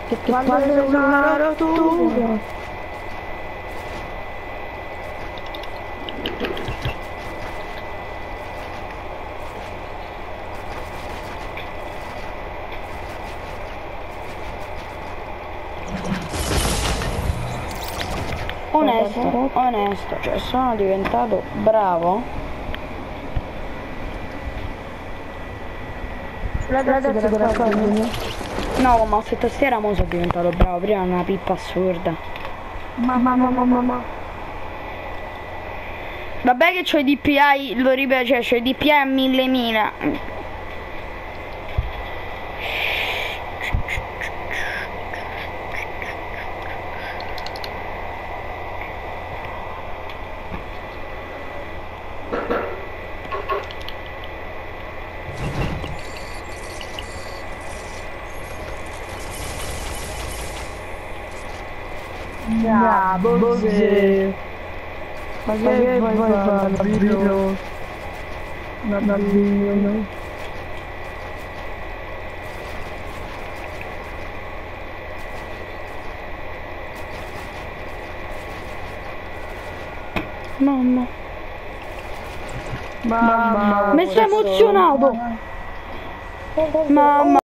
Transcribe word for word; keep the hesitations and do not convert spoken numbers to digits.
Che, che palle una rottura. Onesto, onesto, cioè sono diventato bravo. Ragazzi, te la raccogliere? No, ma se tastiera mo sono diventato bravo, prima era una pippa assurda. Mamma, mamma, mamma. Vabbè che c'ho i D P I, lo ripeto, cioè c'ho i D P I a mille mila. Ya, Bozze. Ma che vuoi fare, Nabilo? Nabilo. Mamma. Mamma. Mi sei emozionato. Mamma.